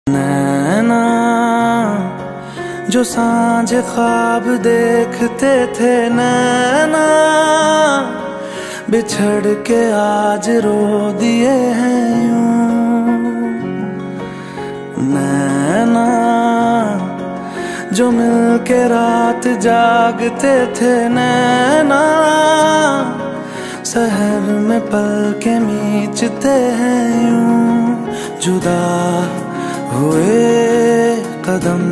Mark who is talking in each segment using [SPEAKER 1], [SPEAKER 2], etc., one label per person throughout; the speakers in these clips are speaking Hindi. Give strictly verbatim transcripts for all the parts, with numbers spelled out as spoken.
[SPEAKER 1] नैना जो सांझ ख्वाब देखते थे, नैना बिछड़ के आज रो दिए हैं यूं। नैना जो मिल के रात जागते थे, नैना शहर में पल के मीचते हैं यूं। जुदा हुए कदम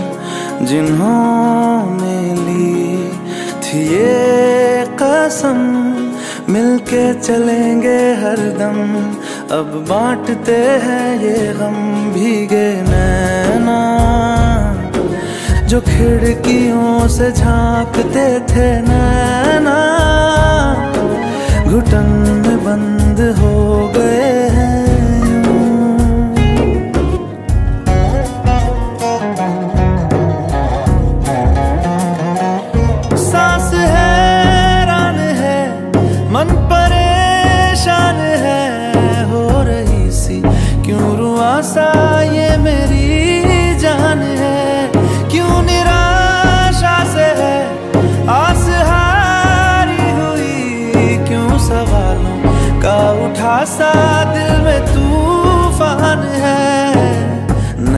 [SPEAKER 1] जिन्होंने ली थी ये कसम, मिलके चलेंगे हरदम, अब बांटते हैं ये गम। भीगे नैना जो खिड़कियों से झांकते थे, नैना घुटन में बंद हो गए हैं। सांस हैरान है, मन परेशान है, हो रही सी क्यों रुआसा ये मेरी जान है। क्यों निराशा से है आस हारी हुई, क्यों सवालों का उठा सा